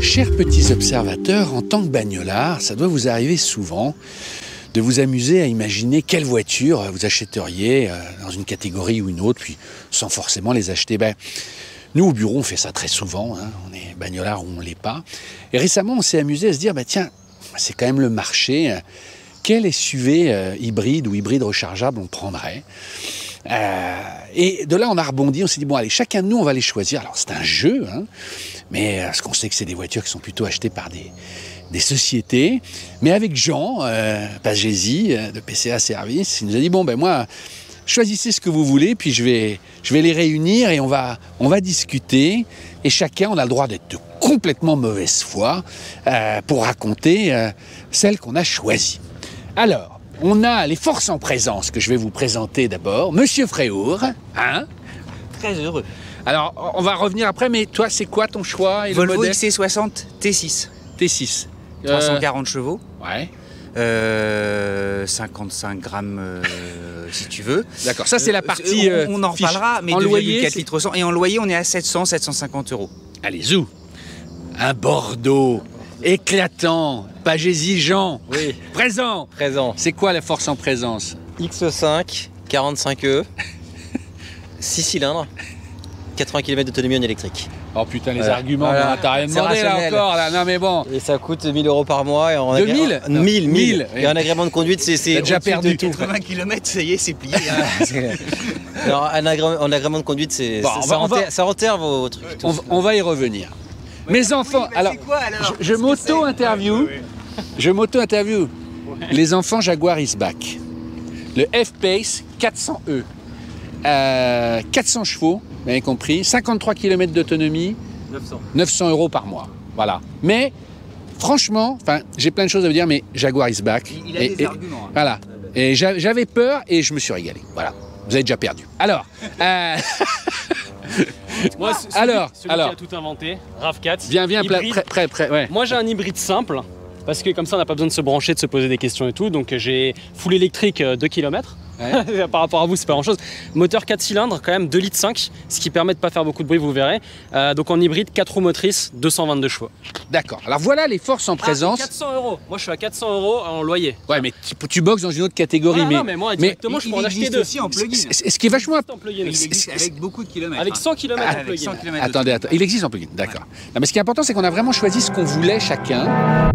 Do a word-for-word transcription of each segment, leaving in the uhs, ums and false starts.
Chers petits observateurs, en tant que bagnolard, ça doit vous arriver souvent de vous amuser à imaginer quelle voiture vous achèteriez dans une catégorie ou une autre, puis sans forcément les acheter. Ben, nous, au bureau, on fait ça très souvent, hein. On est bagnolard ou on ne l'est pas. Et récemment, on s'est amusé à se dire, ben, tiens, c'est quand même le marché, quel S U V euh, hybride ou hybride rechargeable on prendrait? Euh, et de là, on a rebondi, on s'est dit, bon, allez, chacun de nous, on va les choisir. Alors, c'est un jeu, hein, mais parce qu'on sait que c'est des voitures qui sont plutôt achetées par des, des sociétés. Mais avec Jean, euh, Pagési, de P C A Service, il nous a dit, bon, ben moi, choisissez ce que vous voulez, puis je vais, je vais les réunir et on va, on va discuter. Et chacun, on a le droit d'être de complètement mauvaise foi euh, pour raconter euh, celle qu'on a choisie. Alors, on a les forces en présence que je vais vous présenter d'abord. Monsieur Fréhour, hein? Très heureux. Alors, on va revenir après, mais toi, c'est quoi ton choix et Volvo le modèle? X C soixante T six. T six. trois cent quarante euh... chevaux. Ouais. Euh, cinquante-cinq grammes euh, si tu veux. D'accord, ça c'est la partie. Euh, on, on en reparlera, mais en loyer, quatre litres cent. Et en loyer, on est à sept cents, sept cent cinquante euros. Allez, zou. Un Bordeaux éclatant, Pagési Jean. Oui. Présent. Présent. C'est quoi la force en présence? X cinq, quarante-cinq E, six cylindres, quatre-vingts kilomètres d'autonomie en électrique. Oh putain, les voilà. arguments, Voilà. t'as rien demandé là encore, là. Non mais bon. Et ça coûte mille euros par mois. Et en deux mille agré... mille, mille. Oui. Et un agrément de conduite, c'est déjà perdu. quatre-vingts kilomètres, ça y est, c'est plié. Hein. Alors, un agrément, un agrément de conduite, c'est, bon, ça, va, enterre, va... ça enterre vos trucs. On, on va y revenir. Ouais, Mes enfants, oui, bah alors, quoi, alors, je, je m'auto-interview. Ouais, ouais, ouais. Je m'auto-interview. Ouais. Les enfants Jaguar is back. Le F-Pace quatre cents E. Euh, quatre cents chevaux, vous avez compris. cinquante-trois kilomètres d'autonomie. neuf cents euros par mois. Voilà. Mais, franchement, j'ai plein de choses à vous dire, mais Jaguar is back. Il, il a et, des et, arguments. Hein. Voilà. Et j'avais peur et je me suis régalé. Voilà. Vous avez déjà perdu. Alors. Euh... Moi, celui, alors, celui alors. qui a tout inventé, RAV quatre. Viens, viens, prêt, prêt, prêt. Ouais. Moi, j'ai un hybride simple, parce que comme ça, on n'a pas besoin de se brancher, de se poser des questions et tout. Donc, j'ai full électrique deux kilomètres. Ouais. Par rapport à vous, c'est pas grand chose. Moteur quatre cylindres, quand même deux litres cinq, ce qui permet de pas faire beaucoup de bruit, vous verrez. Euh, donc en hybride, quatre roues motrices, deux cent vingt-deux chevaux. D'accord. Alors voilà les forces en présence. Ah, quatre cents euros. Moi, je suis à quatre cents euros en loyer. Ouais, mais tu, tu boxes dans une autre catégorie. Ah, mais, non, mais moi, directement, mais je peux en acheter deux. Aussi en plug-in. Ce qui est vachement. Il existe avec beaucoup de kilomètres. Avec cent kilomètres ah, en plug-in. Attendez, attendez. Il existe en plug-in, d'accord. Ouais. Mais ce qui est important, c'est qu'on a vraiment choisi ce qu'on voulait chacun.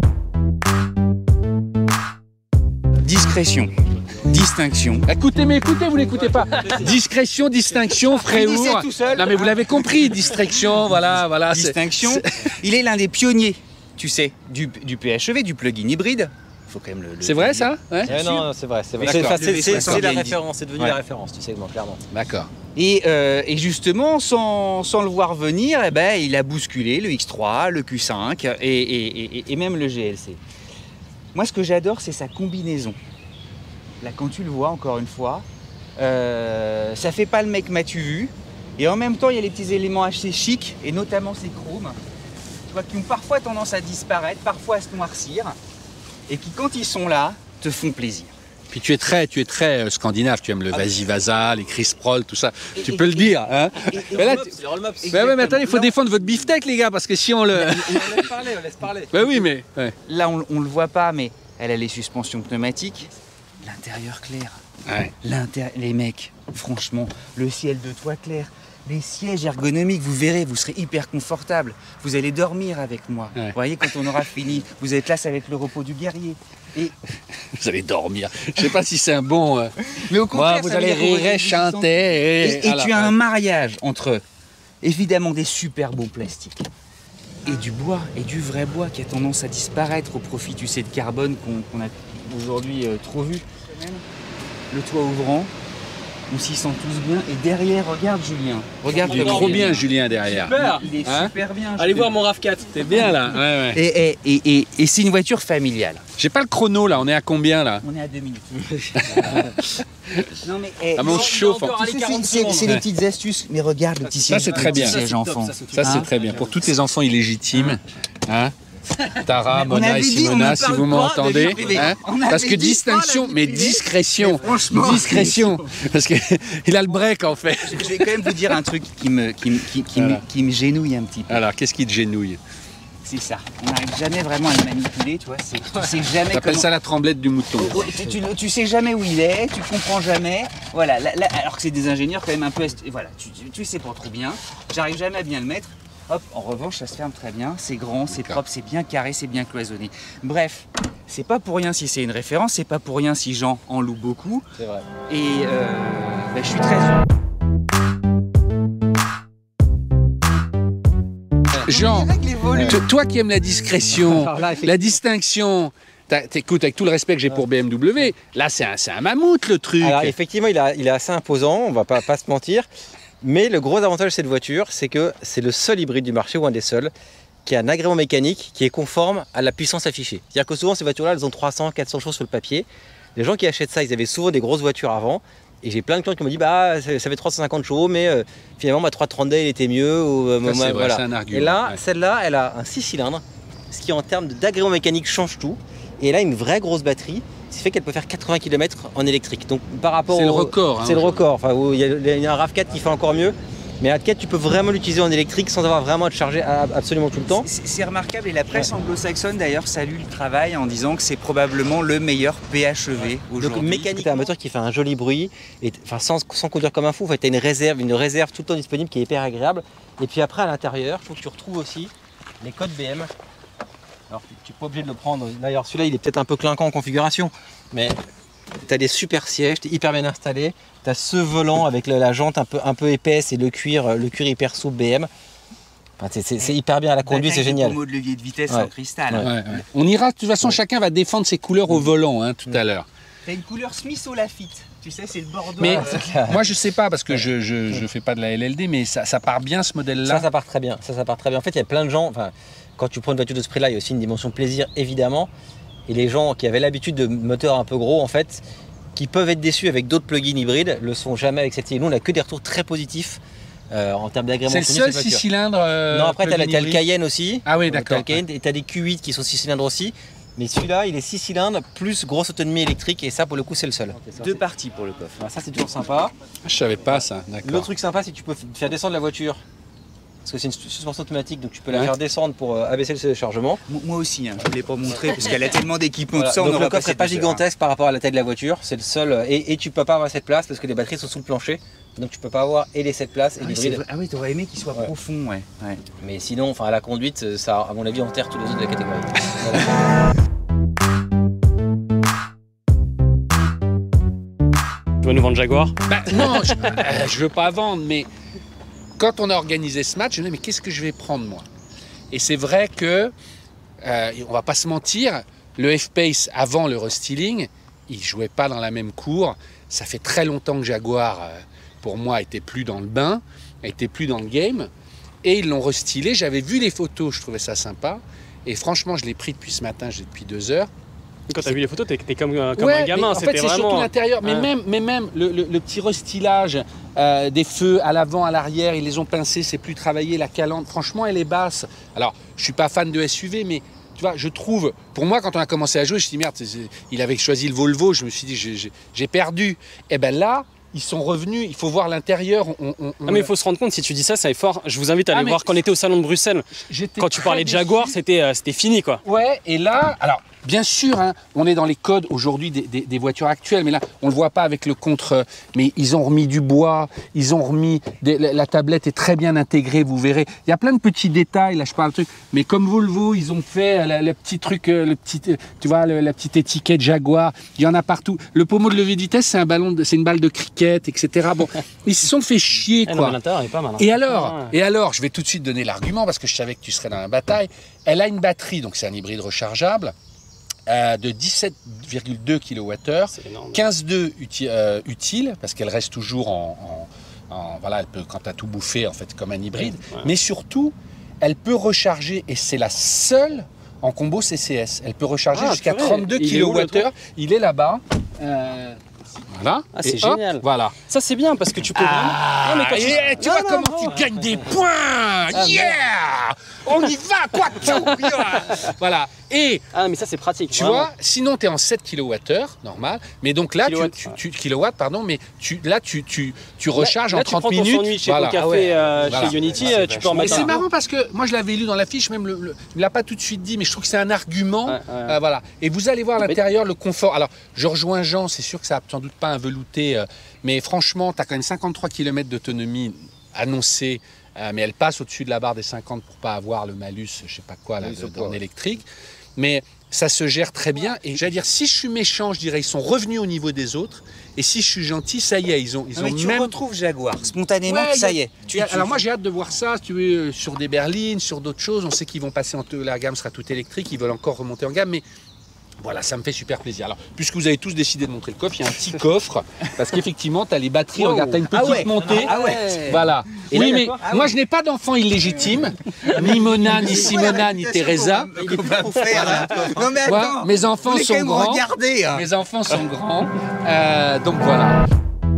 Discrétion. Distinction. Écoutez, mais écoutez, vous n'écoutez pas. Discrétion, distinction, Fréhour. Non, mais vous l'avez compris, distraction, voilà, voilà. Distinction. Est, est... Il est l'un des pionniers, tu sais, du, du P H E V, du plug-in hybride. Faut quand même le. le c'est vrai ça? Ouais. Ouais, non, c'est vrai, c'est vrai. C'est la référence, c'est devenu ouais. la référence, tu sais, bon, clairement. D'accord. Et, euh, et justement, sans, sans le voir venir, eh ben, il a bousculé le X trois, le Q cinq et, et, et, et même le G L C. Moi, ce que j'adore, c'est sa combinaison. Là, quand tu le vois, encore une fois, euh, ça fait pas le mec m'as-tu vu. Et en même temps, il y a les petits éléments assez chics, et notamment ces chromes, tu vois, qui ont parfois tendance à disparaître, parfois à se noircir, et qui, quand ils sont là, te font plaisir. Puis tu es très, tu es très euh, scandinave, tu aimes le ah, Vasi-Vasa, les Chris Proll, tout ça. Et, tu et, peux et, le dire, hein. Et, et, mais là, tu... bah ouais, mais attendez, il faut défendre votre beefsteak, les gars, parce que si on le... on laisse parler, on laisse parler. Bah oui, mais... Ouais. Là, on, on le voit pas, mais elle a les suspensions pneumatiques. L'intérieur clair, ouais. les mecs, franchement, le ciel de toit clair, les sièges ergonomiques, vous verrez, vous serez hyper confortable. Vous allez dormir avec moi. Ouais. Vous voyez, quand on aura fini, vous êtes là avec le repos du guerrier. Et... Vous allez dormir. Je sais pas si c'est un bon... Euh... Mais au contraire, moi, vous allez rire, chanter... Et, et, et tu as un mariage entre, évidemment, des super beaux plastiques et du bois, et du vrai bois qui a tendance à disparaître au profit, tu sais, de carbone qu'on qu'on a aujourd'hui euh, trop vu. Le toit ouvrant, on s'y sent tous bien. Et derrière, regarde Julien. Regarde, il est trop bien, Julien, derrière. Super. Il est hein super bien. Allez voir mon RAV quatre. T'es bien là. Ouais, ouais. Et, et, et, et, et c'est une voiture familiale. J'ai pas le chrono là. On est à combien là? On est à deux minutes. Non mais eh, ah, mais on se chauffe. C'est les petites astuces. Mais regarde le petit siège. Ça c'est très bien. enfant. Ça c'est très bien. Pour tous les enfants illégitimes. Hein, Tara, Mona et Simona, si vous m'entendez, hein, parce que distinction, mais discrétion, mais discrétion, parce qu'il a le break en fait. Je vais quand même vous dire un truc qui me, qui, qui, qui, voilà. me, qui me génouille un petit peu. Alors, qu'est-ce qui te génouille? C'est ça. On n'arrive jamais vraiment à le manipuler, tu vois. Tu sais jamais T'appelles comment... ça la tremblette du mouton. Ouais, tu, tu, tu sais jamais où il est, tu comprends jamais. Voilà, là, là, alors que c'est des ingénieurs quand même un peu... Est... Voilà, tu, tu, tu sais pas trop bien. J'arrive jamais à bien le mettre. Hop, en revanche, ça se ferme très bien. C'est grand, c'est propre, c'est bien carré, c'est bien cloisonné. Bref, c'est pas pour rien si c'est une référence, c'est pas pour rien si Jean en loue beaucoup. C'est vrai. Et euh, bah, je suis très heureux. Jean, toi qui aimes la discrétion, là, la distinction, t'écoutes avec tout le respect que j'ai pour B M W, là c'est un, un mammouth le truc. Alors effectivement, il, a, il est assez imposant, on va pas, pas se mentir. Mais le gros avantage de cette voiture, c'est que c'est le seul hybride du marché, ou un des seuls, qui a un agrément mécanique qui est conforme à la puissance affichée. C'est-à-dire que souvent ces voitures-là, elles ont trois cents, quatre cents chevaux sur le papier. Les gens qui achètent ça, ils avaient souvent des grosses voitures avant. Et j'ai plein de clients qui m'ont dit, bah ça fait trois cent cinquante chevaux, mais euh, finalement ma trois cent trente D elle était mieux. Ou, euh, Ça, c'est voilà. vrai, c'est un argument. Et là, ouais. celle-là, elle a un six cylindres, ce qui en termes d'agrément mécanique change tout. Et elle a une vraie grosse batterie, ce qui fait qu'elle peut faire quatre-vingts kilomètres en électrique. Donc par rapport C'est le au- record. C'est hein, le record. Enfin, il y a, il y a un RAV quatre qui fait encore mieux. Mais la quatre, tu peux vraiment l'utiliser en électrique sans avoir vraiment à te charger absolument tout le temps. C'est remarquable et la presse anglo-saxonne d'ailleurs salue le travail en disant que c'est probablement le meilleur P H E V Donc aujourd'hui. mécaniquement, tu as un moteur qui fait un joli bruit, et, enfin, sans, sans conduire comme un fou. En fait, tu as une réserve, une réserve tout le temps disponible qui est hyper agréable. Et puis après, à l'intérieur, il faut que tu retrouves aussi les codes B M. Alors, tu n'es pas obligé de le prendre. D'ailleurs, celui-là, il est peut-être un peu clinquant en configuration, mais tu as des super sièges, tu es hyper bien installé. Tu as ce volant avec la, la jante un peu, un peu épaisse et le cuir, le cuir hyper souple B M. Enfin, c'est hyper bien à la conduite, c'est génial. Pommeau de levier de vitesse Ouais. en cristal. Ouais. Ouais, ouais. On ira, de toute façon, chacun va défendre ses couleurs au volant hein, tout à l'heure. T'as une couleur Smith au Lafitte. Tu sais, c'est le Bordeaux. Mais euh, moi je sais pas parce que je, je, je fais pas de la L L D, mais ça, ça part bien ce modèle-là. Ça, ça part très bien. Ça, ça part très bien. En fait, il y a plein de gens. Enfin, quand tu prends une voiture de ce prix-là, il y a aussi une dimension plaisir, évidemment. Et les gens qui avaient l'habitude de moteurs un peu gros, en fait, qui peuvent être déçus avec d'autres plugins hybrides, le sont jamais avec cette. Nous, on a que des retours très positifs euh, en termes d'agrément. C'est le seul six cylindres. Euh, non, après, tu as, plug-in le hybride. Cayenne aussi. Ah oui, T'as d'accord. le Cayenne, et tu as des Q huit qui sont six cylindres aussi. Mais celui-là, il est six cylindres plus grosse autonomie électrique. Et ça, pour le coup, c'est le seul. Deux parties pour le coffre. Alors, ça, c'est toujours sympa. Je savais pas ça, Le d'accord. truc sympa, c'est que tu peux faire descendre la voiture. Parce que c'est une suspension automatique, donc tu peux la Ouais. faire descendre pour euh, abaisser le chargement. Mo- Moi aussi, hein, je ne l'ai pas montré parce qu'elle a tellement d'équipements Voilà. de ça. on Donc aura le coffre passé n'est pas deux heures, gigantesque par rapport à la taille de la voiture, c'est le seul. euh, Et, et tu peux pas avoir cette place parce que les batteries sont sous le plancher. Donc tu peux pas avoir et les sept places et hein. Ah oui, c'est l'hybride. vrai. Ah oui, t'aurais aimé qu'il soit Ouais. profond, ouais. ouais. Mais sinon, enfin à la conduite, ça à mon avis enterre tous les autres de la catégorie. Voilà. Tu vas nous vendre Jaguar? Bah, non, je, euh, je veux pas vendre, mais quand on a organisé ce match, je me dis mais qu'est-ce que je vais prendre moi? Et c'est vrai que euh, on va pas se mentir, le F-Pace avant le restyling, il jouait pas dans la même cour. Ça fait très longtemps que Jaguar, euh, pour moi, était plus dans le bain, était plus dans le game, et ils l'ont restylé. J'avais vu les photos, je trouvais ça sympa, et franchement, je l'ai pris depuis ce matin, j'ai depuis deux heures. Quand t'as vu les photos, t'es t'es comme, euh, comme Ouais, un mais gamin. en C'était fait, c'est surtout vraiment. l'intérieur. Mais Ouais. même, mais même le, le- le petit restylage euh, des feux à l'avant, à l'arrière, ils les ont pincés, c'est plus travaillé. La calandre, franchement, elle est basse. Alors, je suis pas fan de S U V, mais tu vois, je trouve. Pour moi, quand on a commencé à jouer, je me suis dit merde, c'est- c'est- il avait choisi le Volvo. Je me suis dit, j'ai- j'ai j'ai perdu. Et ben là, ils sont revenus. Il faut voir l'intérieur. On, on- on- Ah mais il faut se rendre compte, si tu dis ça, ça est fort. Je vous invite à Ah, aller mais- voir quand on était au salon de Bruxelles. J'étais Quand tu très parlais de déçu. Jaguar, c'était euh, c'était fini quoi. Ouais, et là, alors, bien sûr, hein, on est dans les codes aujourd'hui des, des- des voitures actuelles, mais là, on ne le voit pas avec le contre. Mais ils ont remis du bois, ils ont remis. Des, la, la tablette est très bien intégrée, vous verrez. Il y a plein de petits détails, là, je parle de trucs. Mais comme Volvo, ils ont fait euh, le petit truc, euh, le petit, euh, tu vois, le- la petite étiquette Jaguar. Il y en a partout. Le pommeau de levier de vitesse, c'est un ballon, de- c'est une balle de cricket, et cetera. Bon, ils se sont fait chier, Eh non, mais quoi. l'intérieur est pas mal. hein. Et alors, Ouais. et alors, je vais tout de suite donner l'argument parce que je savais que tu serais dans la bataille. Elle a une batterie, donc c'est un hybride rechargeable, euh, de dix-sept virgule deux kilowattheures, C'est énorme. quinze virgule deux uti- euh, utile parce qu'elle reste toujours en, en- en- voilà, elle peut quand tu as tout bouffé en fait comme un hybride, Ouais. mais surtout, elle peut recharger et c'est la seule en combo C C S. Elle peut recharger Ah, jusqu'à purée. trente-deux Il est où, le kilowattheures. Il est là-bas. Euh, voilà. Ah, c'est Et hop, génial. Voilà. Ça c'est bien parce que tu peux Ah, vraiment. Non, mais quand tu- yeah, tu Non, vois non, comment non. tu gagnes des points. Ah, Yeah. on y va, quoi. Voilà. Et Ah, mais ça, c'est pratique. tu vraiment. vois, sinon tu es en sept kilowattheures, normal. Mais donc là, Kilowatts, tu, ouais. tu, tu- kilowatts, pardon, mais tu, là, tu, tu, tu recharges là, en tu trente prends ton minutes. sandwich chez Voilà. Café, Ah ouais. euh, Voilà. chez Unity, Ouais, euh, c'est tu peux en Mais mettre c'est un. marrant parce que moi je l'avais lu dans l'affiche, même le, le, il l'a pas tout de suite dit, mais je trouve que c'est un argument. Ouais, ouais. Euh, voilà. Et vous allez voir à l'intérieur le confort. Alors, je rejoins Jean, c'est sûr que ça n'a sans doute pas un velouté, euh, mais franchement, tu as quand même cinquante-trois kilomètres d'autonomie annoncée, euh, mais elle passe au-dessus de la barre des cinquante pour pas avoir le malus, je sais pas quoi, là, Oui, de- c'est dans pas- électrique. Mais ça se gère très bien. Et j'allais dire, si je suis méchant, je dirais, ils sont revenus au niveau des autres. Et si je suis gentil, ça y est, ils ont, ils Non, ont mais tu même. retrouves Jaguar spontanément, Ouais, ça y y a- est. Tu, Et tu- alors moi j'ai hâte de voir ça, si tu veux, sur des berlines, sur d'autres choses. On sait qu'ils vont passer en la gamme sera toute électrique, ils veulent encore remonter en gamme, mais voilà, ça me fait super plaisir. Alors, puisque vous avez tous décidé de montrer le coffre, il y a un petit coffre, parce qu'effectivement, tu as les batteries, Wow. regarde, tu as une petite Ah ouais. montée. Ah ouais. Voilà. Et là, oui, il y a mais quoi Ah moi oui. je n'ai pas d'enfant illégitime, ni Mona, ni Simona, ni Teresa. Qu'on va faire, là. Non mais Moi, attends, mes enfants vous voulez sont quand même grands. regarder, hein. Mes enfants sont grands, Euh, donc voilà.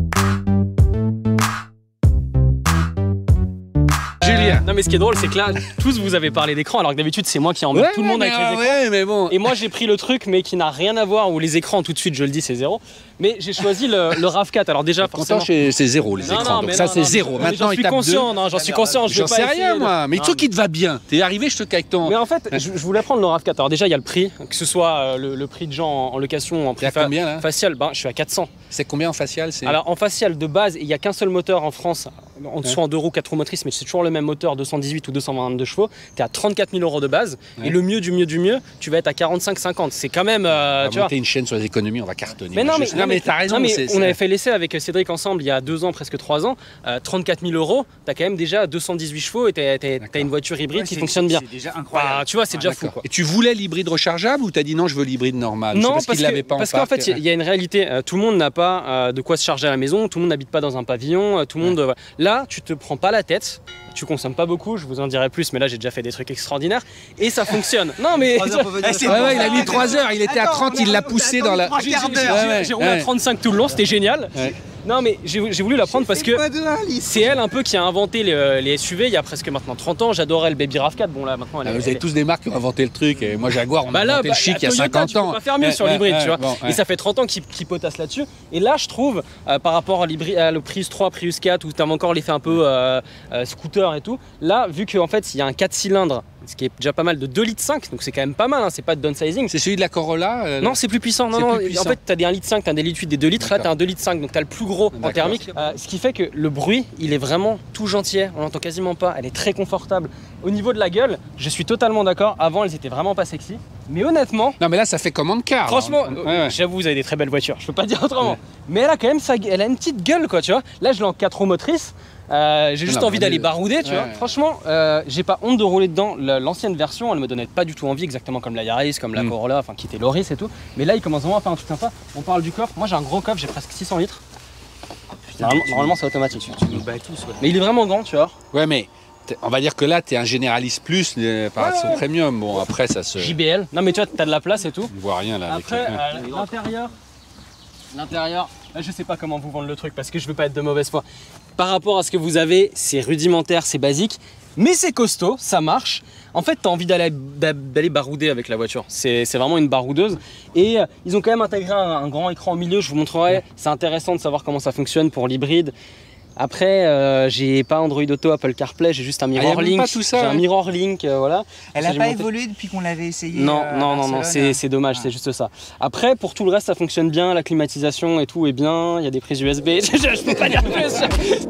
Julien. Non, mais ce qui est drôle, c'est que là, tous vous avez parlé d'écran, alors que d'habitude, c'est moi qui emmène tout le monde avec les écrans. Ouais, mais bon. Et moi, j'ai pris le truc, mais qui n'a rien à voir, où les écrans, tout de suite, je le dis, c'est zéro. Mais j'ai choisi le, le RAV quatre. Alors, déjà, forcément. Content, c'est c'est zéro les Non, écrans, non, donc mais ça non, c'est non, zéro. mais Maintenant j'en suis étape conscient, deux. non, j'en suis conscient. Je J'en veux pas sais rien essayer de- moi, mais Non, truc qui te va bien. T'es arrivé, je te caille ton. Mais en fait, je, je voulais prendre le RAV quatre. Alors déjà, il y a le prix, que ce soit euh, le, le prix de gens en, en location ou en T'es prix à fa- combien là facial, ben, je suis à quatre cents. C'est combien en facial c'est... Alors en facial de base, il n'y a qu'un seul moteur en France, en dessous en deux roues, quatre roues motrices, mais c'est toujours le même moteur, deux cent dix-huit ou deux cent vingt-deux chevaux. Tu es à trente-quatre mille euros de base. Ouais. Et le mieux du mieux du mieux, tu vas être à quarante-cinq cinquante. C'est quand même, euh, On va tu vois. monter une chaîne sur les économies, on va cartonner. Mais non, Moi, mais, je- non, mais t'as raison. non, mais c'est- on c'est- avait fait l'essai avec Cédric ensemble il y a deux ans, presque trois ans. Euh, trente-quatre mille euros, t'as quand même déjà deux cent dix-huit chevaux et t'as- t'as D'accord. t'as une voiture hybride Ouais, qui c'est- fonctionne bien. C'est déjà Bah, incroyable. tu vois, c'est déjà fou. D'accord. Quoi. Et tu voulais l'hybride rechargeable ou t'as dit non, je veux l'hybride normal? C'est Non, parce, parce qu'il l'avait que- pas parce en qu'en parc. fait, il y a une réalité. Euh, tout le monde n'a pas euh, de quoi se charger à la maison. Tout le monde n'habite pas dans un pavillon. euh, Tout le monde. euh, voilà. Là, tu te prends pas la tête. Tu consommes pas beaucoup. Je vous en dirai plus, mais là, j'ai déjà fait des trucs extraordinaires et ça fonctionne. Non, mais Trois heures pour venir Eh, au c'est Ouais, travail. ouais, il a mis trois heures, il était à Attends, trente, on il l'a a- poussé on a dans la. attendu j'ai trois quarts j'ai- d'heure. Ouais, ouais, j'ai- j'ai roulé à ouais. trente-cinq tout le long. C'était génial. Ouais. Non, mais j'ai j'ai voulu la prendre parce que. Pas de un, Lys. C'est elle un peu qui a inventé les, les S U V il y a presque maintenant trente ans. J'adorais le Baby RAV quatre. Bon, là maintenant, elle Ah, est. Vous elle avez est- tous des marques qui ont inventé le truc. Et moi, Jaguar, on a Bah là, inventé bah, le chic il y a Toyota, cinquante tu peux ans. pas faire mieux Ouais, sur ouais, l'hybride, ouais, tu vois. bon, ouais. Et ça fait trente ans qu'ils qu'ils potassent là-dessus. Et là, je trouve, euh, par rapport à l'hybride, à le Prius trois, Prius quatre, où tu as encore l'effet un peu euh, euh, scooter et tout, là, vu qu'en fait, il y a un quatre cylindres, ce qui est déjà pas mal, de deux virgule cinq litres, donc c'est quand même pas mal, hein, c'est pas de downsizing. C'est celui de la Corolla euh, Non, c'est plus puissant. Non, C'est non, plus puissant. en fait, tu as des un virgule cinq litre, tu as des litres huit, des deux litres. Là, tu as D'accord. un deux virgule cinq litres, donc tu as le plus gros en D'accord. thermique. Euh, ce qui fait que le bruit, il est vraiment tout gentil. On l'entend quasiment pas. Elle est très confortable. Au niveau de la gueule, je suis totalement d'accord. Avant, elles étaient vraiment pas sexy. Mais honnêtement, Non, mais là, ça fait commande car. franchement, hein. euh, Ouais, ouais. j'avoue, vous avez des très belles voitures. Je peux pas dire autrement. Ouais. Mais elle a quand même sa, elle a une petite gueule, quoi, tu vois. Là, je l'ai en quatre roues motrices. Euh, j'ai juste Non, envie mais d'aller elle- barouder, tu ouais, vois. ouais. Franchement, euh, j'ai pas honte de rouler dedans. La- L'ancienne version, elle me donnait pas du tout envie, exactement comme la Yaris, comme la Mm. Corolla, enfin qui était l'Oris et tout. Mais là, il commence vraiment à faire un truc sympa. On parle du coffre. Moi, j'ai un gros coffre, j'ai presque six cents litres. Normalement, normalement, c'est automatique. Tu nous bats tous, ouais. Mais il est vraiment grand, tu vois. Ouais, mais t'es- on va dire que là, tu es un généraliste plus euh, par Ouais, son ouais. premium. Bon, après, ça se. J B L. Non, mais tu vois, t'as de la place et tout. On voit rien là. avec Après, le- euh, l'intérieur, l'intérieur, là, je sais pas comment vous vendre le truc parce que je veux pas être de mauvaise foi. Par rapport à ce que vous avez, c'est rudimentaire, c'est basique, mais c'est costaud, ça marche. En fait, t'as envie d'aller d'aller barouder avec la voiture. C'est c'est vraiment une baroudeuse. Et euh, ils ont quand même intégré un, un grand écran au milieu, je vous montrerai. C'est intéressant de savoir comment ça fonctionne pour l'hybride. Après, euh, j'ai pas Android Auto, Apple CarPlay, j'ai juste un y a Mirror même Link. pas tout ça, J'ai un hein. Mirror Link, euh, voilà. Elle Ça, a j'ai pas monté- évolué depuis qu'on l'avait essayé. Non, euh, à non, non, non, Barcelone, c'est hein. c'est dommage, Ah. c'est juste ça. Après, pour tout le reste, ça fonctionne bien, la climatisation et tout est bien, il y a des prises U S B, je, je peux pas dire plus.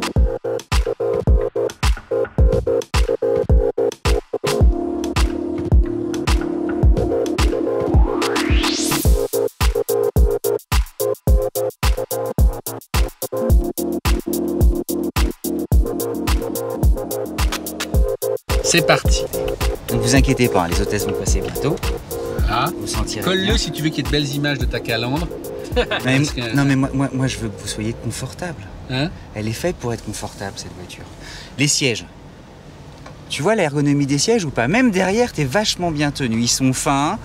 C'est parti. Ne vous inquiétez pas, les hôtesses vont passer bientôt. Voilà. Vous sentirez. Colle-le bien. si tu veux qu'il y ait de belles images de ta calandre. Mais- parce que- Non mais moi, moi, moi, je veux que vous soyez confortable. Hein? Elle est faite pour être confortable cette voiture. Les sièges. Tu vois l'ergonomie des sièges ou pas? Même derrière, t'es vachement bien tenu. Ils sont fins.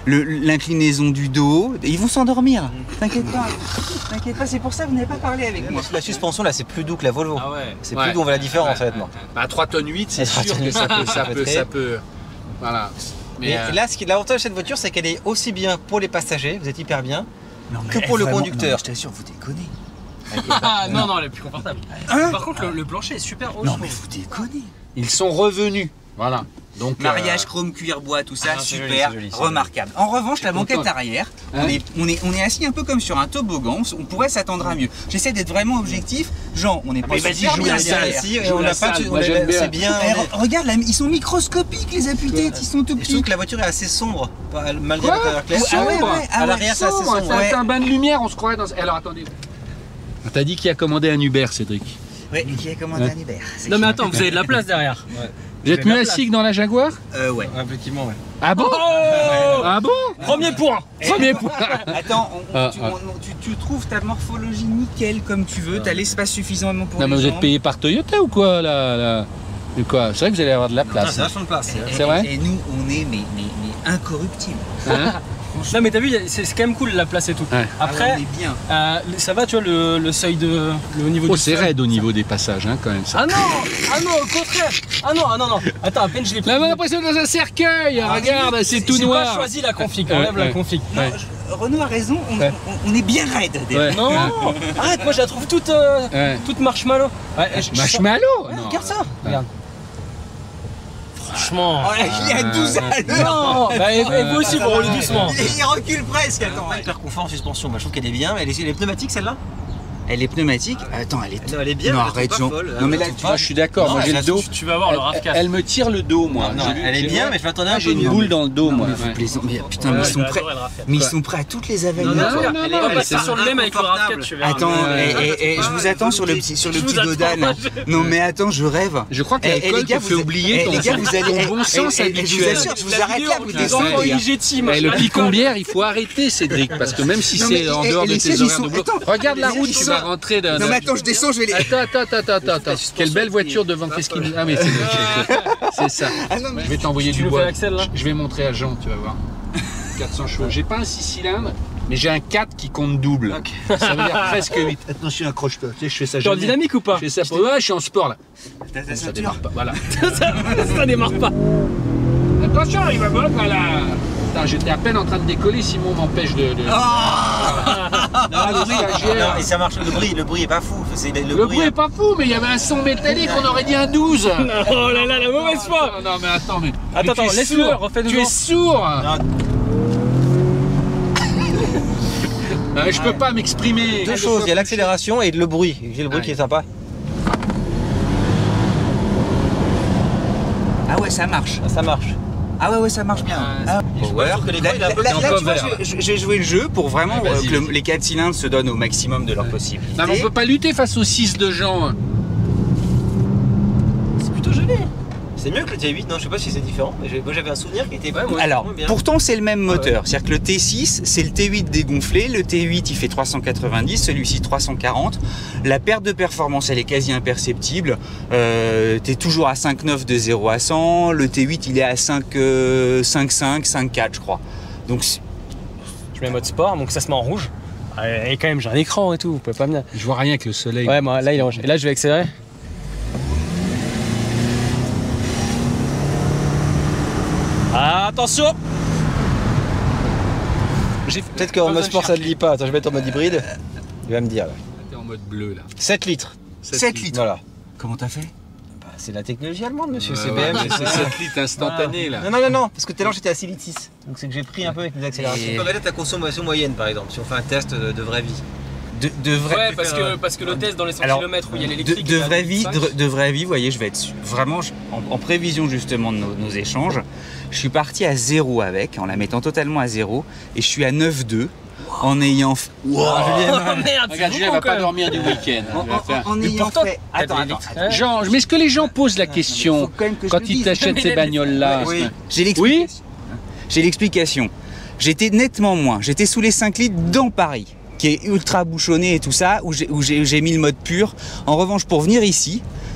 le- l'inclinaison du dos. Ils vont s'endormir. T'inquiète pas. T'inquiète pas, c'est pour ça que vous n'avez pas parlé avec moi. La suspension là c'est plus doux que la Volvo. Ah ouais. C'est Ouais. plus doux, on voit la différence Ouais. honnêtement. Bah, trois tonnes huit, c'est trois sûr tonnes que ça peut, ça huit, peut, très. ça peut. Voilà. Mais Et euh, là, ce qui l'avantage de cette voiture, c'est qu'elle est aussi bien pour les passagers, vous êtes hyper bien, Non, mais que pour le vraiment, conducteur. non, je t'assure, vous déconnez. Ah non, non, elle est plus confortable. Hein Par contre, le, le plancher est super haut. Non, je mais trouve. vous déconnez. ils sont revenus. Voilà. Donc, Mariage euh, chrome cuir bois, tout ça, Ah, c'est super, joli, c'est joli, c'est remarquable. En revanche, la banquette content. arrière, Hein on, est, on, est, on est assis un peu comme sur un toboggan, on pourrait s'attendre à mieux. J'essaie d'être vraiment objectif, genre, on n'est pas mais vas-y, super joue bien la salle. derrière. ici, et joue on la n'a pas, salle, on moi, est- j'aime bien. c'est bien. Eh, on est- re- regarde, là, ils sont microscopiques les appuis-têtes, ils sont tout Et je trouve petits. que la voiture est assez sombre, pas- malgré Quoi l'intérieur clair. Ah ouais, ouais, ah à ouais, l'arrière, c'est assez sombre, sombre. ça ouais. fait un bain de lumière, on se croirait dans. Alors attendez. T'as dit qui a commandé un Uber, Cédric. Ouais, qui a commandé Ouais. un Uber. c'est Non mais qui attends, vous avez de la place derrière. Vous êtes de la mieux place. assis que dans la Jaguar? Euh, ouais. Ouais, effectivement, ouais. Ah bon? Oh Ah bon? Premier point. Premier point. Attends, on- on- Ah, tu, ah. on- tu- tu trouves ta morphologie nickel comme tu veux, t'as l'espace suffisamment pour Non les mais vous êtes jambes. payé par Toyota ou quoi là, là ou quoi? C'est vrai que vous allez avoir de la Ah, place. c'est vachement de place. Et- C'est vrai Et nous, on est mais, mais, mais incorruptibles. Hein? Non mais t'as vu, c'est c'est quand même cool la place et tout. Ouais. Après, Ah ouais, on est bien. euh, ça va, tu vois, le, le seuil de. Le niveau Oh, du c'est sol. raide au niveau des passages hein, quand même ça. Ah non Ah non, au contraire Ah non, ah non, non Attends, à peine je l'ai pris. Là, on a l'impression d'être dans un cercueil. Ah, Regarde, c'est tout J'ai noir. pas choisi la config, Ouais, enlève la ouais. config. Non, Ouais. je- Renaud a raison, on, Ouais. on- on est bien raide. derrière. Ouais. Non Arrête, moi je la trouve toute, euh, Ouais. toute marshmallow. Ouais, je- je- Marshmallow Ouais, Non. regarde ça Regarde. Franchement. Oh là, il est à douze à l'heure. Non Bah, et, et vous aussi, vous roulez doucement. Il, il recule presque, attends. Pas hyper confort en suspension, moi je trouve qu'elle est bien. Elle est, elle est pneumatique celle-là? Elle est pneumatique. Attends, elle est. Non, elle est bien, Non, mais je trouve arrête, pas Jean. folle. Non, mais là, Je trouve tu pas- Moi, je suis d'accord. Non, Moi, j'ai elle le a- dos. Tu, tu vas voir le Elle, Ravcat. elle me tire le dos, moi. Non, J'ai vu- elle est j'ai- bien, mais je m'attendais Moi, un j'ai peu une mieux. boule dans le dos, Non, moi. mais vous Ouais. plaisantez. Mais putain, mais Ouais, ils je sont vais prêts. adorer le Ravcat. Mais ils sont prêts à toutes les avaler. Non, non, Non, non, non, elle non, est- non, On elle va est passer sur le même avec le Ravcat, tu verras. Attends, Ouais. et, et- et je vous attends sur le petit, sur le Je petit vous attends. Godane. Non mais attends, je rêve. Je crois que Eh, eh, l'alcool les gars, te fait vous- oublier eh, ton les gars, vous allez- ton eh, bon sens eh, eh, je vous habituel. assure, je vous La arrête vidéo, là, on vous dit des des descendez, enfants les gars. I G Team. Eh, le picombière, il faut arrêter, Cédric, parce que même si Non, c'est mais, en eh, dehors eh, de les tes sièges, ils horaires sont- de boulot. attends, Regarde la les route, sièges, tu ils vas sont- rentrer d'un. Non mais attends, je descends, je vais les. Attends, attends, attends, attends, attends. Quelle belle voiture devant, qu'est-ce qu'il nous. Ah, mais c'est c'est- c'est ça. Ah non mais. Je vais t'envoyer Tu du nous fais bois. l'accel, là Je vais montrer à Jean, tu vas voir. quatre cents chevaux. J'ai pas un six cylindres, mais j'ai un quatre qui compte double. Ça veut dire presque huit. Attention, accroche-toi. Tu sais, je fais ça T'es en jamais. dynamique ou pas? Je fais ça pour. Ouais, je suis en sport là. T'as ta Ça ceinture. démarre pas. Voilà. ça, ça démarre pas. Attention, il va bon, voilà. Putain, j'étais à peine en train de décoller, Simon m'empêche de. de... Ah Ah, le stagiaire. Non, et ça marche, le bruit, le bruit est pas fou. C'est le, Le bruit est pas fou, mais il y avait un son métallique, on aurait dit un douze. Oh là là, la mauvaise foi. Non, non, mais attends, mais. Attends, mais tu es attends, laisse-le, sourd. refais-nous Tu es en. sourd. Non. Euh, je peux pas m'exprimer. Deux choses, il y a l'accélération et le bruit. J'ai le bruit Ouais. qui est sympa. Ah ouais, ça marche. Ah, ça marche. Ah ouais, ouais, ça marche bien. Ah, Ah, Je power. trouve que les Là, fois, il a un peu là, en là, tu vois, cover. je- je- j'ai joué le jeu pour vraiment Ouais, vas-y, euh, que le- vas-y. les quatre cylindres se donnent au maximum de leur possibilité. Non, mais on peut pas lutter face aux six de Jean. C'est plutôt joli. C'est mieux que le T huit, non? Je sais pas si c'est différent, mais j'ai- moi j'avais un souvenir qui était Ouais, moi, Alors, moins bien. pourtant c'est le même moteur. C'est-à-dire que le T six, c'est le T huit dégonflé. Le T huit, il fait trois cent quatre-vingt-dix, celui-ci trois cent quarante. La perte de performance, elle est quasi imperceptible. Euh, T'es toujours à cinq virgule neuf de zéro à cent. Le T huit, il est à cinq virgule cinq, cinq virgule quatre, je crois. Donc, c'est- Je mets mode sport, donc ça se met en rouge. Et quand même, j'ai un écran et tout, vous pouvez pas venir. Je vois rien avec le soleil. Ouais, moi, là, il est rouge. Et là, je vais accélérer. Attention! J'ai Peut-être qu'en mode sport ça ne lit pas. Attends, je vais mettre en mode hybride. Il va me dire là. T'es en mode bleu là. sept litres. sept litres. Voilà. Comment t'as fait? Bah, c'est la technologie allemande, monsieur. Euh, c'est ouais, B M. mais c'est sept litres instantanés là. Non, non, non, non, parce que tout à l'heure j'étais à six litres six. Donc c'est que j'ai pris un peu avec les accélérations. Et- Tu peux mettre ta consommation moyenne par exemple, si on fait un test de, de vraie vie. De, de vrai. Ouais, parce que, parce que le test dans les cent Alors, kilomètres où il y a De, l'électrique. de il est à vraie vie, cinq. de, de vraie vie, vous voyez, je vais être su- vraiment je- en, en prévision justement de nos, nos échanges. Je suis parti à zéro avec, en la mettant totalement à zéro, et je suis à neuf virgule deux en ayant. f- Wow. Oh merde, c'est Regarde, Julien beaucoup, va quand pas même. dormir du week-end. En, Il va faire- en- en Mais ayant pourtant, fait. t'as de Attends, attends, l'électrique. attends. Jean, mais est-ce que les gens posent la question Faut quand même que je quand le ils dise. t'achètent Mais ces les- bagnoles-là? Oui, c'est- j'ai l'explication. J'ai l'explication. J'étais nettement moins. J'étais sous les cinq litres dans Paris, qui est ultra bouchonné et tout ça, où j'ai où j'ai- j'ai mis le mode pur. En revanche, pour venir ici,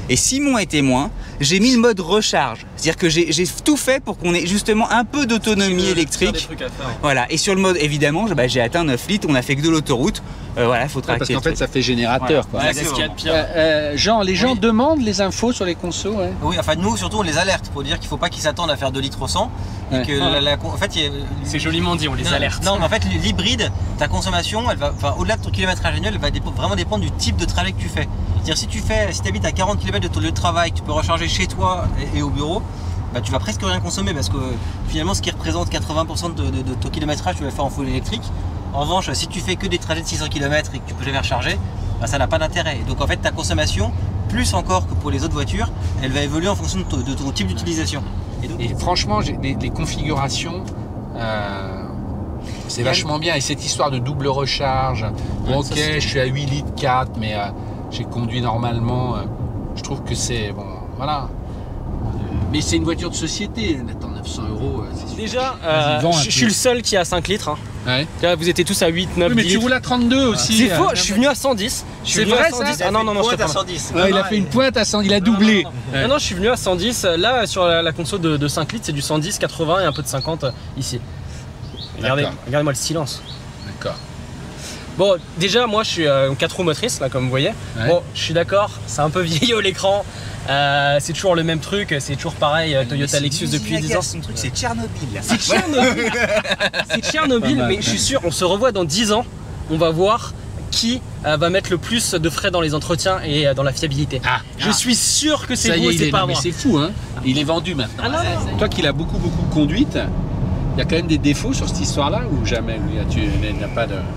Et Simon est témoin, j'ai mis le mode recharge. C'est-à-dire que j'ai tout fait pour qu'on ait justement un peu d'autonomie électrique. Voilà. Et sur le mode, évidemment, bah, j'ai atteint neuf litres, on a fait que de l'autoroute. Euh, voilà, il faut ouais, parce qu'en fait, ça fait générateur. Voilà. Quoi. Ouais, c'est ce qu'il y a de pire. Euh, euh, Jean, les gens oui. demandent les infos sur les consos. Ouais. Oui, enfin nous surtout on les alerte pour dire qu'il ne faut pas qu'ils s'attendent à faire deux litres au cent. Ouais. Et que Ouais. la, la, en fait, c'est joliment dit, on les non, alerte. Non, mais en fait l'hybride, ta consommation, elle va, enfin au-delà de ton kilométrage annuel, elle va dé vraiment dépendre du type de trajet que tu fais. C'est-à-dire si tu fais, si tu habites à quarante kilomètres de ton lieu de travail, que tu peux recharger chez toi et, et au bureau, bah, tu vas presque rien consommer parce que finalement ce qui représente quatre-vingts pour cent de, de, de ton kilométrage, tu vas le faire en full électrique. En revanche, si tu fais que des trajets de six cents kilomètres et que tu peux jamais recharger, bah, ça n'a pas d'intérêt. Donc en fait, ta consommation, plus encore que pour les autres voitures, elle va évoluer en fonction de ton, de ton type d'utilisation. Et, donc... et franchement, les, les configurations, euh, c'est vachement bien. Et cette histoire de double recharge, bon, ok, ça, je suis à huit litres quatre, mais euh, j'ai conduit normalement. Euh, je trouve que c'est bon, voilà. Mais c'est une voiture de société, attends, neuf cents euros. Déjà, euh, je suis le seul qui a cinq litres. Hein. Ouais. Vous étiez tous à huit, neuf, oui, mais dix tu roules à trente-deux aussi. C'est faux, je suis venu à cent dix. C'est vrai ça? Ah non, non, non, je à cent dix. Ouais, il a fait une pointe à cent, il a doublé. Non, non, non. Ouais. non, non, je suis venu à cent dix. Là, sur la, la console de, de cinq litres, c'est du cent dix, quatre-vingts et un peu de cinquante ici. Regardez, regardez-moi le silence. D'accord. Bon, déjà, moi, je suis euh, quatre roues motrices, là, comme vous voyez. Ouais. Bon, je suis d'accord, c'est un peu vieillot l'écran. Euh, c'est toujours le même truc, c'est toujours pareil, mais Toyota Lexus depuis dix ans. Son truc, c'est Tchernobyl. C'est Tchernobyl. C'est Tchernobyl, mais je suis sûr, on se revoit dans dix ans, on va voir qui euh, va mettre le plus de frais dans les entretiens et euh, dans la fiabilité. Ah, je ah. suis sûr que c'est vous et c'est pas moi. C'est fou, hein. Il est vendu maintenant. Ah, non, non. Toi qui l'as beaucoup, beaucoup conduite, il y a quand même des défauts sur cette histoire-là ou jamais? Tu n'as pas de...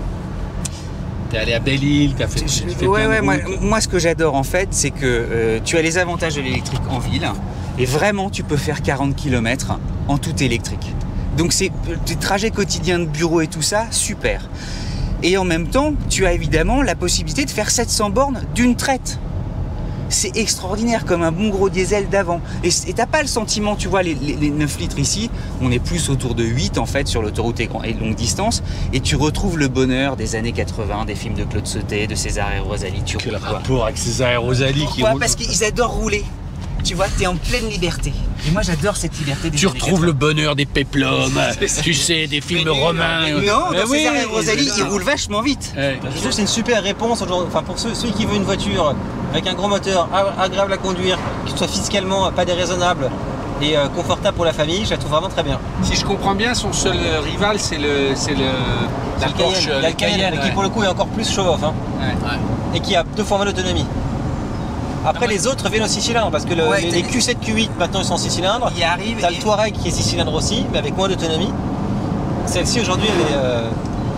T'es allé à Belle-Île, t'as fait, je, fait ouais, plein ouais, de moi, moi, ce que j'adore en fait, c'est que euh, tu as les avantages de l'électrique en ville et vraiment tu peux faire quarante kilomètres en tout électrique. Donc c'est des trajets quotidiens de bureau et tout ça, super. Et en même temps, tu as évidemment la possibilité de faire sept cents bornes d'une traite. C'est extraordinaire, comme un bon gros diesel d'avant. Et t'as pas le sentiment, tu vois, les, les, les neuf litres ici, on est plus autour de huit en fait sur l'autoroute et longue distance. Et tu retrouves le bonheur des années quatre-vingts, des films de Claude Sautet, de César et Rosalie. Tu Quel rapport avec César et Rosalie qui roulent? Parce qu'ils adorent rouler. Tu vois, t'es en pleine liberté. Et moi, j'adore cette liberté. Des tu retrouves le bonheur des péplums, tu sais, des films romains. Mais non, mais dans oui, César et Rosalie, ils roulent vachement vite. Ouais. Je trouve que c'est une super réponse enfin, pour ceux, ceux qui veulent une voiture avec un gros moteur, agréable à conduire, qui soit fiscalement pas déraisonnable et euh, confortable pour la famille. Je la trouve vraiment très bien. Si je comprends bien, son seul rival, c'est le, c'est le, la le Porsche, Cayenne, la Cayenne, Cayenne ouais. Qui pour le coup est encore plus show-off, hein, ouais. Ouais. Et qui a deux fois moins d'autonomie. Après, les autres viennent en six cylindres parce que le, ouais, les, les Q sept, Q huit maintenant ils sont en six cylindres. Il arrive. T'as et... le Touareg qui est six cylindres aussi, mais avec moins d'autonomie. Celle-ci aujourd'hui, elle est. Euh...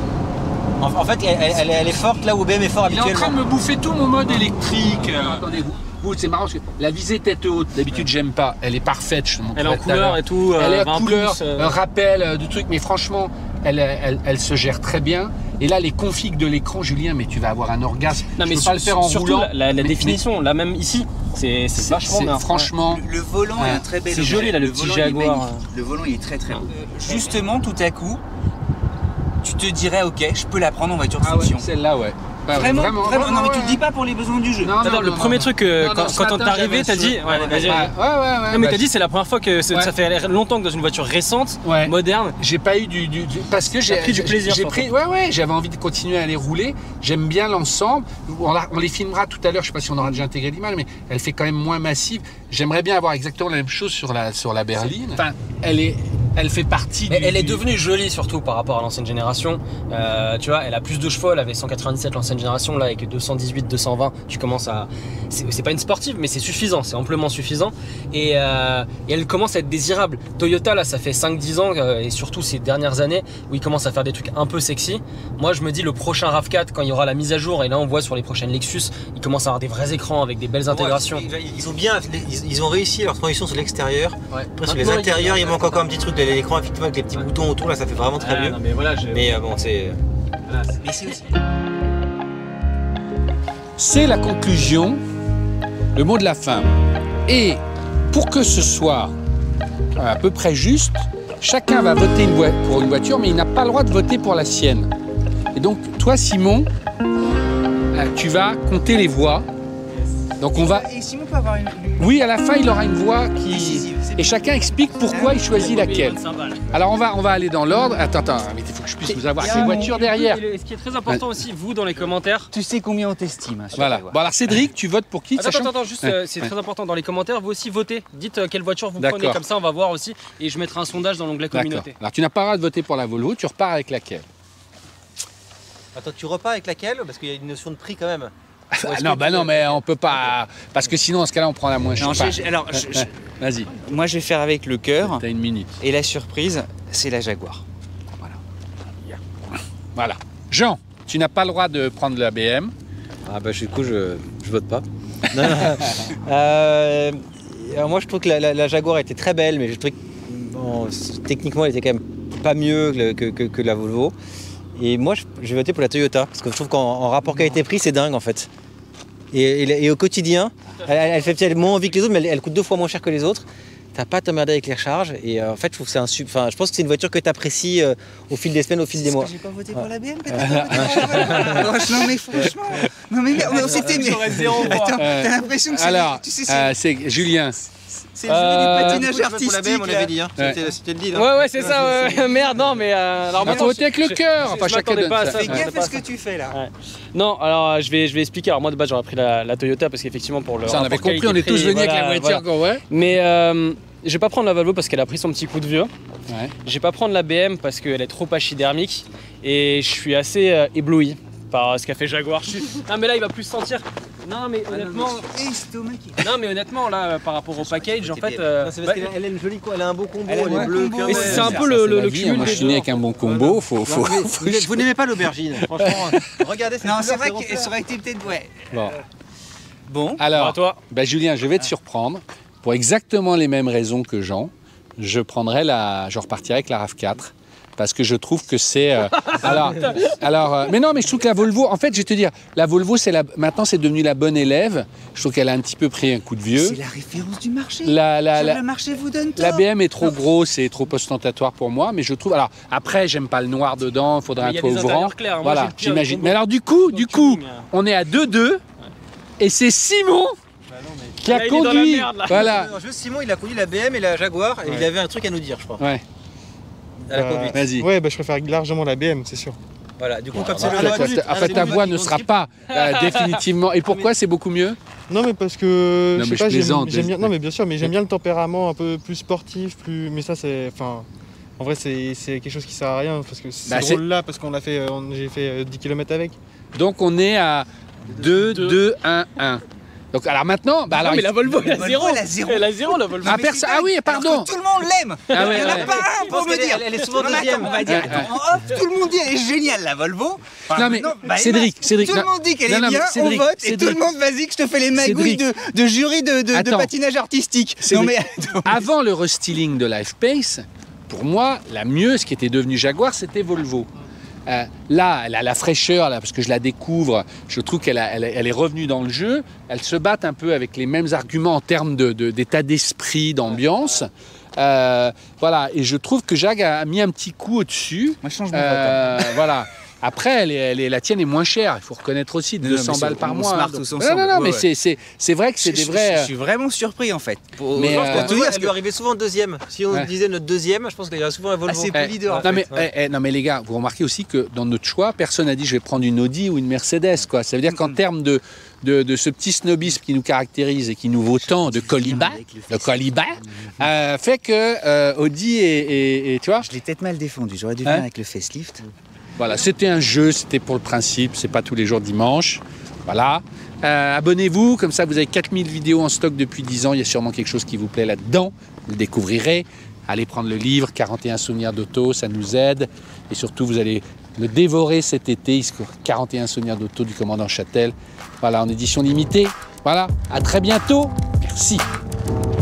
En, en fait, elle, elle, elle est forte là où B M est fort il habituellement. Il est en train de me bouffer tout mon mode électrique. Euh... Attendez, vous, vous c'est marrant parce que la visée tête haute, d'habitude j'aime pas. Elle est parfaite. Je elle est en couleur et tout. Elle euh, est en couleur, plus, euh... un rappel euh, du truc, mais franchement, elle, elle, elle, elle se gère très bien. Et là, les configs de l'écran, Julien, mais tu vas avoir un orgasme. Non, mais je peux pas le faire en surtout roulant. La, la mais, définition, mais... là même ici, c'est vachement bien. Franchement, le, le volant ouais. est un très bel. C'est joli là, le, le petit Jaguar. Le volant, il est très très beau. Euh, justement, tout à coup, tu te dirais, ok, je peux la prendre en voiture de fonction. Ah ouais, celle-là, ouais. Bah, vraiment, vraiment, vraiment, non, mais ouais. tu le dis pas pour les besoins du jeu. Non, non, non, le non, premier non. truc, euh, non, quand, non, quand on est arrivé, t'as dit. Ouais, vas-y. Ouais, ouais, ouais. Non, mais t'as dit, c'est la première fois que ouais. ça fait longtemps que dans une voiture récente, ouais. moderne. J'ai pas eu du. du, du parce que j'ai pris du plaisir. J'ai pris. Ouais, ouais, j'avais envie de continuer à les rouler. J'aime bien l'ensemble. On, on les filmera tout à l'heure, je sais pas si on aura déjà intégré l'image, mais elle fait quand même moins massive. J'aimerais bien avoir exactement la même chose sur la, sur la berline. Enfin, elle est. Elle fait partie du... Elle est du... devenue jolie surtout par rapport à l'ancienne génération. Euh, tu vois, elle a plus de chevaux, elle avait cent quatre-vingt-dix-sept l'ancienne génération, là avec deux cent dix-huit, deux cent vingt, tu commences à... C'est pas une sportive, mais c'est suffisant, c'est amplement suffisant. Et, euh, et elle commence à être désirable. Toyota, là, ça fait cinq dix ans, euh, et surtout ces dernières années, où ils commencent à faire des trucs un peu sexy. Moi, je me dis, le prochain RAV quatre, quand il y aura la mise à jour, et là, on voit sur les prochaines Lexus, ils commencent à avoir des vrais écrans avec des belles intégrations. Ouais, ils ont bien... Ils, ils ont réussi leur transition sur l'extérieur. Ouais. Après, sur les intérieurs, il manque encore un petit truc de l'écran, effectivement, avec les petits ouais. boutons autour, là, ça fait vraiment très ah, bien. Mais, voilà, mais euh, bon, c'est... Voilà, mais c'est aussi... C'est la conclusion, le mot de la fin. Et pour que ce soit à peu près juste, chacun va voter une pour une voiture, mais il n'a pas le droit de voter pour la sienne. Et donc, toi, Simon, tu vas compter les voix Donc on va... Et Simon peut avoir une... une- Oui, à la fin, il aura une voix qui... Décisive, c'est Et bien. chacun explique pourquoi il choisit laquelle. Alors on va, on va aller dans l'ordre. Attends, attends, mais il faut que je puisse vous avoir avec les voitures derrière. Et le- ce qui est très important aussi, vous, dans les commentaires. Tu sais combien on t'estime. Hein, sur Voilà. ta voix. Bon alors Cédric, tu votes pour qui Attends, sachant- attends, attends, juste, Ouais, euh, c'est ouais. très important dans les commentaires, vous aussi votez. Dites euh, quelle voiture vous D'accord. prenez, comme ça on va voir aussi. Et je mettrai un sondage dans l'onglet D'accord. communauté. Alors tu n'as pas le droit de voter pour la Volvo, tu repars avec laquelle? Attends, tu repars avec laquelle? Parce qu'il y a une notion de prix quand même. Ah non, bah non, mais on peut pas... Parce que sinon, dans ce cas-là, on prend la moins chère. Non, Enfin, j'ai- j'ai- alors, je- je- ouais, Vas-y, moi je vais faire avec le cœur. t'as une minute. Et la surprise, c'est la Jaguar. Voilà. Jean, tu n'as pas le droit de prendre la B M. Ah bah du coup je, je vote pas. Non, non. Euh, alors moi je trouve que la, la- la Jaguar était très belle, mais je trouve que bon, techniquement elle était quand même pas mieux que, que- que- que la Volvo. Et moi je, je vais voter pour la Toyota, parce que je trouve qu'en en rapport qualité-prix c'est dingue en fait. Et, et- et au quotidien, elle, elle fait peut-être moins envie que les autres, mais elle, elle coûte deux fois moins cher que les autres. T'as pas à t'emmerder avec les recharges. Et euh, en fait je trouve que c'est un sup- enfin, je pense que c'est une voiture que tu apprécies au fil des semaines, au fil des mois. J'ai pas voté pour la B M, peut-être pas voté pour la B M. Franchement, mais franchement. Non mais merde, on s'était mis. Attends, t'as l'impression que c'est. Alors, Tu sais, c'est euh, c'est Julien. c'est le jeu euh, du patinage artistique. on là. l'avait dit, hein. Ouais. C'était c'était le deal. hein. Ouais, ouais, c'est ça, ouais, ouais. Merde, non, mais. Euh, alors, Il maintenant, faut voter avec le je- cœur. je- Enfin, je chacun m'attendais donne pas à ça. ça. Fais je m'attendais gaffe pas à à ce que ça. tu fais là. Ouais. Non, alors euh, je vais, je vais expliquer. Alors moi de base j'aurais pris la, la Toyota parce qu'effectivement pour le. Ça, on avait rapport compris, on est tous qualité-prix, venus avec la voilà, voiture. voilà. Quoi, ouais. Mais euh, je vais pas prendre la Volvo parce qu'elle a pris son petit coup de vieux. Ouais. Je vais pas prendre la B M parce qu'elle est trop pachydermique et je suis assez euh, ébloui par ce qu'a fait Jaguar. Je suis- Non mais là il va plus se sentir. Non mais honnêtement, Estomaqué. non mais honnêtement là euh, par rapport au package en fait. euh, Non, c'est bah, parce qu'elle elle a une jolie co- elle a un beau combo, Elle a elle, un est bon bleue, combo, cœur et ouais, vert. c'est un Ça, peu ça, le, c'est le, la le vie, cumul Moi, je des suis né deux. avec un bon combo. Faut, faut, Non, mais faut- vous, vous n'aimez pas l'aubergine, franchement. Regardez cette Non, c'est couleur, vrai c'est que ça aurait été peut-être. Ouais. Bon. Bon. Bon, à Alors, toi. bah, Julien, je vais te surprendre. Pour exactement les mêmes raisons que Jean, je prendrai la, je repartirai avec la RAV quatre. Parce que je trouve que c'est. euh, alors, alors euh, mais non, mais je trouve que la Volvo, en fait, je vais te dire, la Volvo, c'est la, maintenant, c'est devenu la bonne élève. Je trouve qu'elle a un petit peu pris un coup de vieux. C'est la référence du marché. La, la, Sur la, le marché vous donne tort. la B M est trop grosse et trop ostentatoire pour moi, mais je trouve. Alors, après, j'aime pas le noir dedans, il faudrait Mais un il y a toit des ouvrant. intérieurs clairs, moi, j'ai Voilà, le pire j'imagine. combo. Mais alors, du coup, Dans du le coup, tuning, hein. on est à deux deux et c'est Simon qui a Là, il est dans la conduit. merde, là. Voilà. Alors, juste Simon, il a conduit la B M et la Jaguar et il avait un truc à nous dire, je crois. Ouais, À la Bah, conduite. vas-y. Ouais, bah, je préfère largement la B M, c'est sûr. Voilà, du coup, Bon, comme bah, c'est en le fait, la conduite, en fait, c'est ta le voix qui ne vont sera trip. pas euh, définitivement. Et pourquoi c'est beaucoup mieux? Non, mais parce que. Non, je mais sais je pas, j'aime plaisante, j'aime bien. mais- Non, mais bien sûr, mais j'aime bien le tempérament un peu plus sportif, plus. Mais ça, c'est. Enfin. En vrai, c'est c'est quelque chose qui sert à rien parce que c'est Bah, c'est- drôle là parce qu'on a fait. euh, on- J'ai fait euh, dix kilomètres avec. Donc on est à deux deux un un. Donc alors maintenant, bah alors non, mais il- la Volvo, elle a Volvo, zéro. elle a zéro. Elle a zéro, la Volvo. Ah, Mais perso- c'est ah oui, dingue, pardon. alors que tout le monde l'aime. Ah ouais, Il y en a ouais. pas un pour pense me qu'elle est- dire. elle est souvent Non, mais deuxième. attends, on va dire. Ouais, Attends, en off, tout le monde dit elle est géniale la Volvo. Non, mais bah, Cédric, Emma, Cédric, tout non. le monde dit qu'elle Non, est non, mais bien, Cédric, on vote et Cédric. tout le monde vas-y que je te fais les magouilles de, de jury de, de, de Attends. patinage artistique. Non Cédric. mais attends. Avant le restyling de la F-Pace, pour moi, la mieux, ce qui était devenu Jaguar, c'était Volvo. Euh, là, elle a la fraîcheur, là, parce que je la découvre, je trouve qu'elle a- elle, elle est revenue dans le jeu. Elle se bat un peu avec les mêmes arguments en termes de, de- d'état d'esprit, d'ambiance. Euh, voilà, et je trouve que Jag a mis un petit coup au-dessus. Moi je change mon vote. Euh, voilà. Après, elle est, elle est- la tienne est moins chère, il faut reconnaître aussi, Non, deux non, cents mais balles c'est- par on mois. se marre donc- tous non, ensemble. non, non, Ouais, mais ouais. c'est- c'est c'est vrai que c'est Je- des je- vrais. Je suis vraiment surpris en fait. Pour, Mais, Je pense euh, que pour te dire elle ce lui que- arrivait souvent deuxième. Si on Ouais. disait notre deuxième, je pense qu'il y aurait souvent un Volvo. Ah, c'est Eh, poli d'or, en non, mais, fait. eh, eh, non mais les gars, vous remarquez aussi que dans notre choix, personne n'a dit je vais prendre une Audi ou une Mercedes. Quoi. Ça veut dire qu'en Mm-mm. termes de, de, de ce petit snobisme qui nous caractérise et qui nous vaut tant de colibat, le colibat, euh, fait que euh, Audi et, et- et- tu vois, Je l'ai peut-être mal défendu, j'aurais dû Hein venir avec le facelift. voilà, c'était un jeu, c'était pour le principe, c'est pas tous les jours dimanche. Voilà. Euh, abonnez-vous, comme ça vous avez quatre mille vidéos en stock depuis dix ans, il y a sûrement quelque chose qui vous plaît là-dedans, vous le découvrirez. Allez prendre le livre, quarante et un souvenirs d'auto, ça nous aide. Et surtout, vous allez le dévorer cet été, il se court quarante et un souvenirs d'auto du commandant Châtel. Voilà, en édition limitée. Voilà, à très bientôt. Merci.